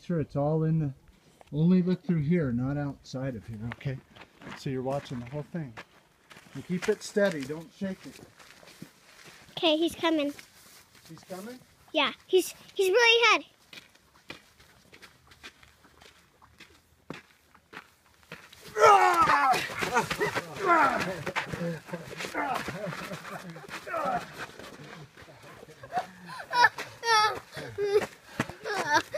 sure it's all in the, only look through here, not outside of here, okay? So you're watching the whole thing. And keep it steady, don't shake it. Okay, he's coming. He's coming? Yeah, he's really ahead.